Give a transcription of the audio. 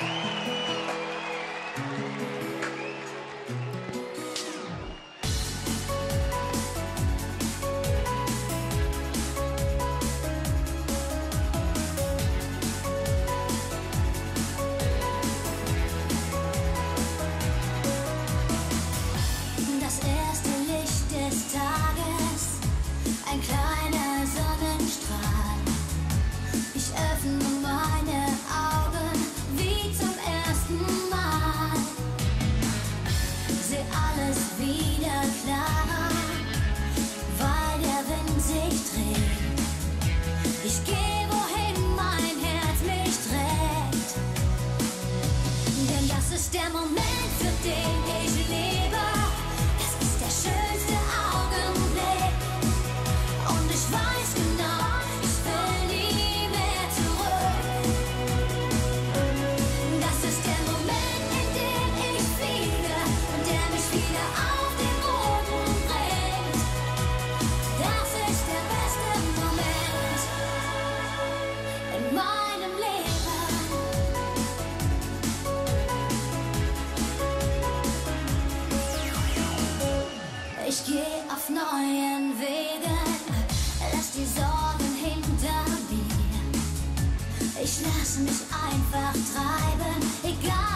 Das erste Licht des Tages, ein kleiner Sonnenstrahl. Ich öffne meine Augen wie zum ersten Mal. Seh alles wieder klarer, weil der Wind sich dreht. Ich gehe, wohin mein Herz mich trägt. Denn das ist der Moment, für den ich lebe. Der schönste Augenblick. Und ich weiß genau, ich will nie mehr zurück. Das ist der Moment, in dem ich fliege und der mich wieder auf den Boden bringt. Das ist der beste Moment in meinem Leben. Ich geh auf neuen Wegen, lass die Sorgen hinter mir. Ich lass mich einfach treiben, egal.